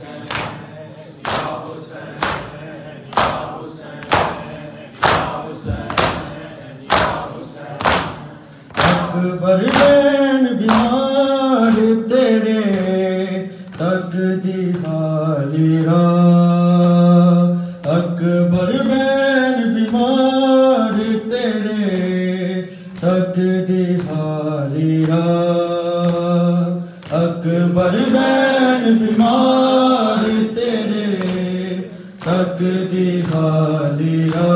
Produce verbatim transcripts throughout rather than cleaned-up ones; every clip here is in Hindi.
अकबर बैन बीमार तेरे तकदी हालिरा। अकबर बैन बीमार तेरे तकदी हालिरा। अकबर बैन बीमार तेरे तकदी हालिरा।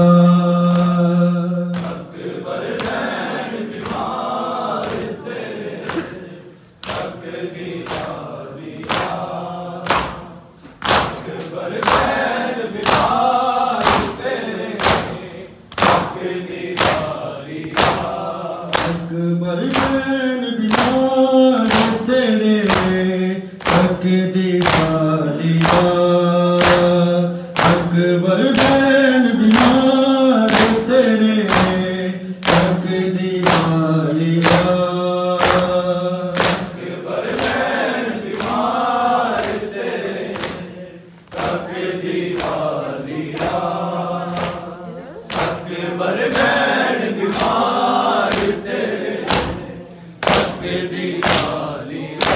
अकबर बैन बीमार तेरे तकदी हालिरा। अकबर बैन बीमार तेरे तकदी हालिरा। अकबर बैन बीमार तेरे तकदी हालिरा। अकबर बैन बीमार तेरे तकदी हालिरा।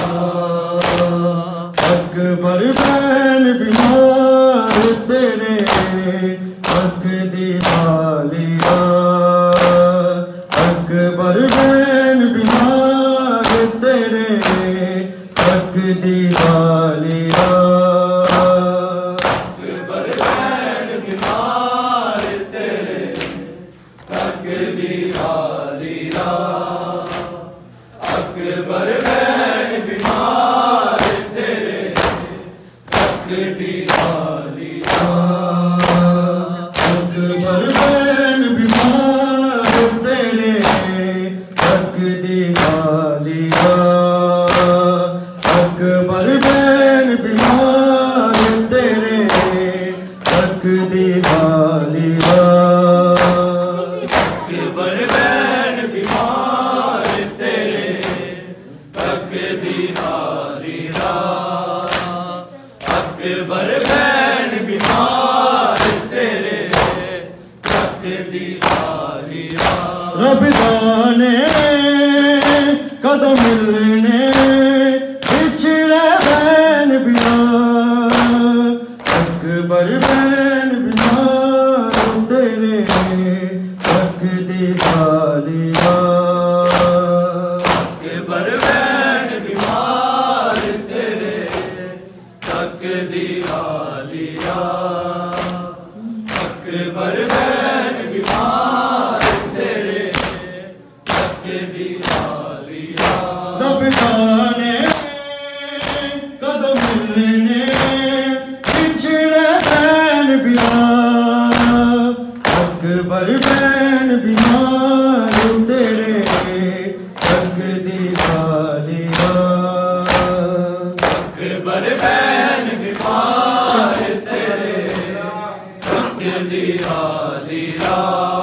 अकबर बैन बीमार तेरे तकदी हालिरा। अकबर बैन बीमार तेरे तकदी हालिरा। अकबर बैन बीमार तेरे तकदी हालिरा। अकबर बैन बीमार तेरे तकदी हालिरा। अकबर बैन बीमार तेरे तकदी हालिरा। अकबर बैन बीमार तेरे तकदी हालिरा। अकबर बैन बीमार तेरे तकदी हालिरा। अकबर बैन बीमार तेरे तकदी हालिरा। रब जाने कदम मिलने पिछड़े बैन बीमार। अकबर बैन बीमार तेरे तकदी हालिरा। अकबर बैन बीमार तेरे तकदी हालिरा। अकबर बैन बीमार तेरे तकदी हालिरा। रब जाने कदम मिलने पिछड़े बैन बीमार। अकबर बैन बीमार तेरे तकदी हालिरा। अकबर बैन बीमार तेरे तकदी हालिरा।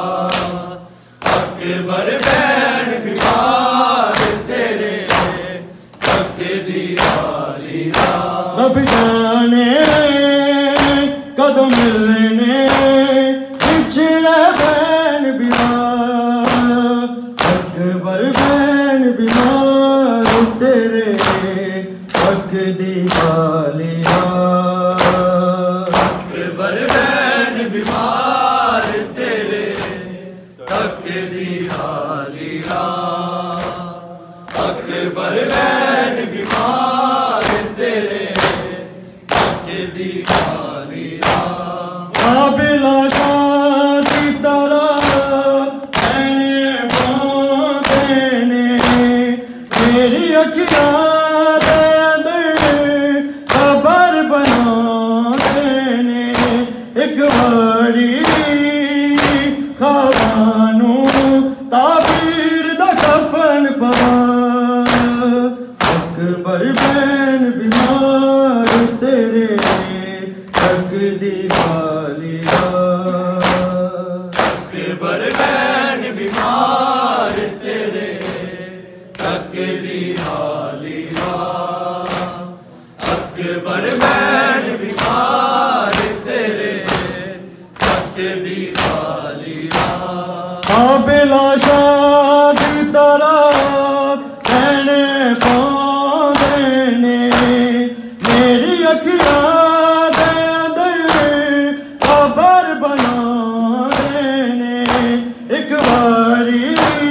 अकबर बैन बीमार तेरे तकदी हालिरा। रब जाने कदम मिलने पिछड़े बैन बीमार। अकबर बैन बीमार तेरे तकदी हालिरा। अकबर बैन बीमार तेरे तकदी हालिरा। अकबर बैन बीमार तेरे तकदी हालिरा। काबिला शादी तरह मैंने बांधे ने मेरी अखियाँ खबर बना देने। एक बड़ी खानू ताबीर दा कफन पवा। अकबर बैन बीमार तेरे तकदी हालिरा। अकबर बैन बीमार तेरे तकदी हालिरा। अकबर बैन बीमार तेरे तक दी खाली रात। हाँ बिला शादी तरफ कहने पाँदे ने मेरी अखियाँ दे अंदर खबर बना देने एक बारी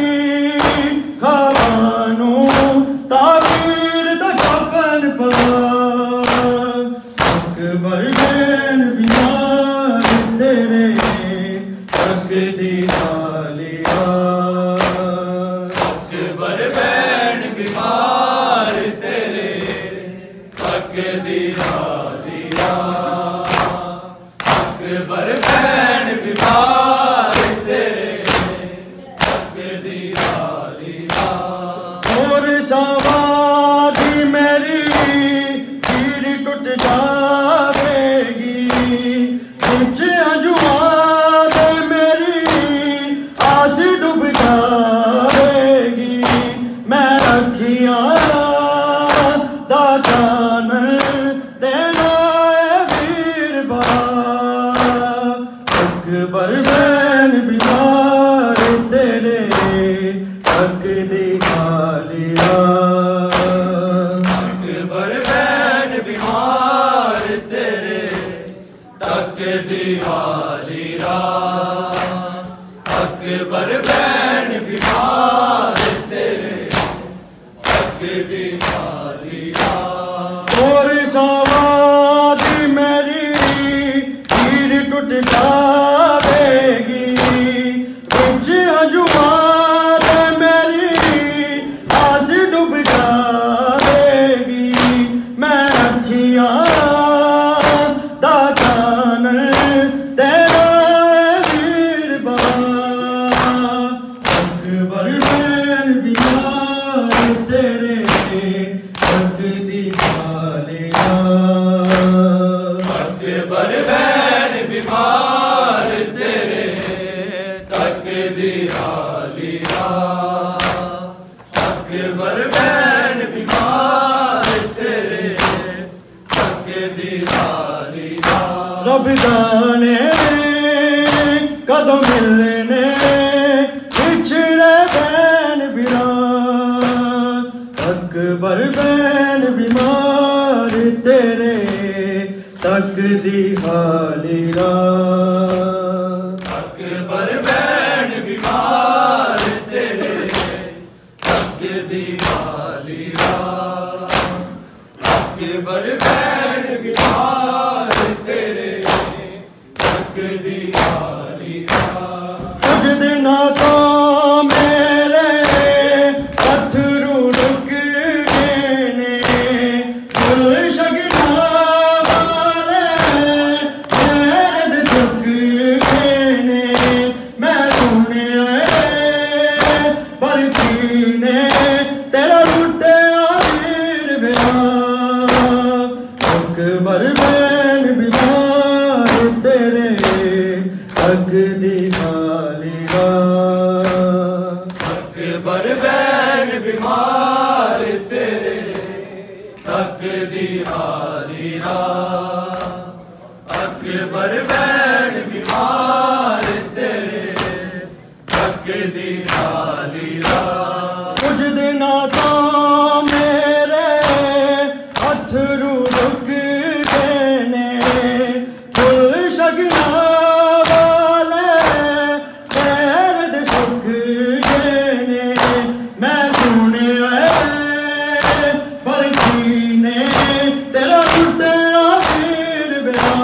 खावानू ताबीर दा कफन पा अकबर बैन बीमार तेरे तक दी खाली रात। अकबर बैन बीमार तेरे तक दी खाली रात। अकबर बैन बीमार तेरे तक दी खाली रात। और सवादी मेरी चीर टूट जावेगी कुछ अजुआ दे मेरी आस डूब जावेगी मैं रखियां दातान देना वीर बा अकबर बैन बीमार तेरे तक दी खाली रात। अकबर बैन बीमार तेरे तक दी खाली रात। अकबर बैन बीमार तेरे तक दी खाली रात। और सवादी मेरी चीर टूट जावेगी कुछ अजुआ दे मेरी आस डूब जावेगी मैं रखियां दातान तेरा वीर बा अकबर बैन बीमार तेरे तक दी खाली रात। अकबर बैन बीमार तेरे तक दी खाली रात। अकबर बैन बीमार तेरे तक दी खाली रात। रब जाने कदों मिलने पिछड़े बैन बिरान अकबर बैन बीमार तेरे तक दी खाली रात। अकबर बैन बीमार तेरे तक दी खाली रात। अकबर बैन बीमार तेरे तक दी खाली रात। कुछ दिना तो मेरे अथरू रुक गए ने फुल शगना वाले मेरे दे सुख गए ने मैं सुने बल्कि ने तेरा लुटे आखिर बेरा अकबर बैन बीमार तेरे तक दी खाली रात। अकबर बैन बीमार तेरे तक दी खाली रात। अकबर बैन बीमार तेरे तक दी खाली रात। कुछ दिना तो मेरे अथरू रुक गए ने फुल शगना वाले मेरे दे सुख गए ने मैं सुने बल्कि ने तेरा लुटे आखिर बेरा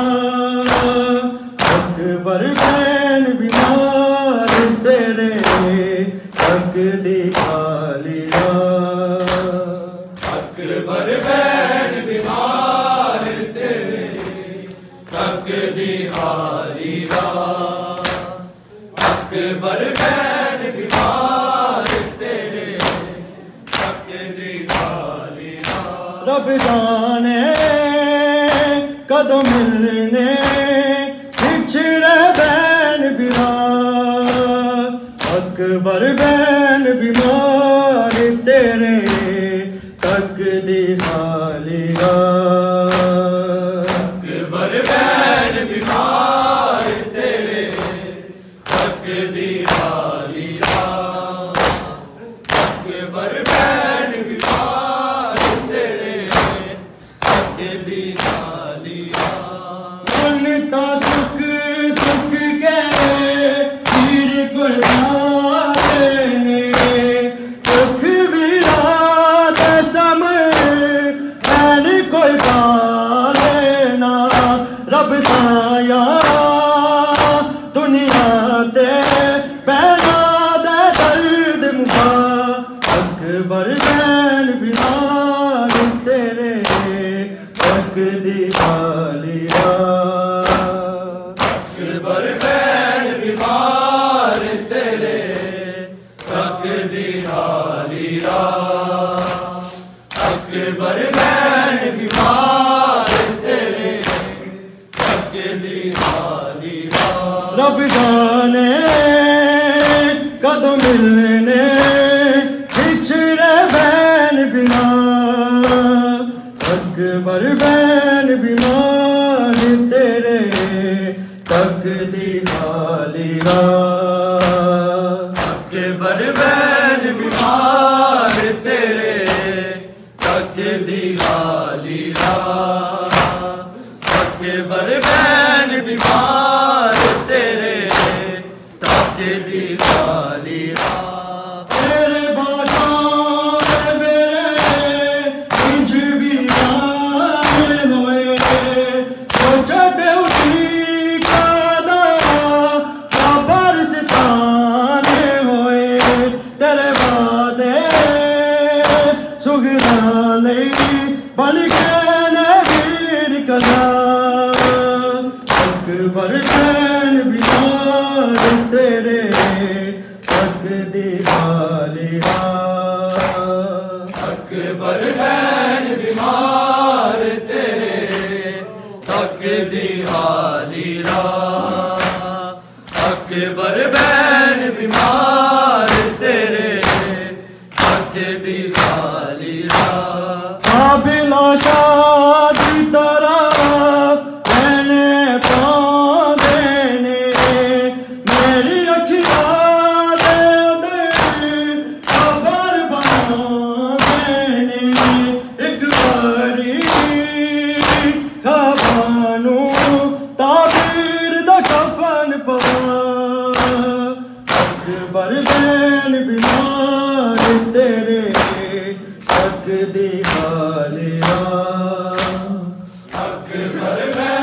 अकबर बैन बीमार तेरे तक दी खाली रात। अकबर बैन बीमार तेरे तक दी खाली रात। अकबर बैन बीमार तेरे तक दी खाली रात। रब जाने कदों मिलने पिछड़े बैन बिरान अकबर बैन बीमार तेरे तक दी खाली रात। दी खालिया उनता सुख सुख के पीर कुर्बाने सुख विरात समय मैन कोई पाले ना रब साया दुनिया ते पैदा दे दर्द मुका अकबर बैन बीमार तेरे तक दी खालिया अकबर बैन बीमार तेरे तक दी खालिया अकबर बैन बीमार तेरे तक दी खालिया रब जाने कदों मिलने पिछड़े बैन बिना अकबर बैन बीमार तेरे तक दी खालिया अकबर बैन बीमार तेरे तक दी खालिया अकबर बैन बीमार तेरे तक दी खालिया तेरे बादशाह मेरे इंज भी जाने होए तो जब उठी कादा खबर सिताने होए तेरे वादे सुगराले बन के वीर कला अकबर बैन बीमार तेरे तक दी खालिया अकबर बैन बीमार तेरे तक दी खालिया अकबर बैन बीमार तेरे तक दी खालिया काबिला शादी तरफ मैंने पाँव देने मेरी अखिया दे दे खबर बना देने एक बारी खबानू ताबीर दा कफन पवा अकबर बैन बीमार तेरे तक दी खालिया अकबर बैन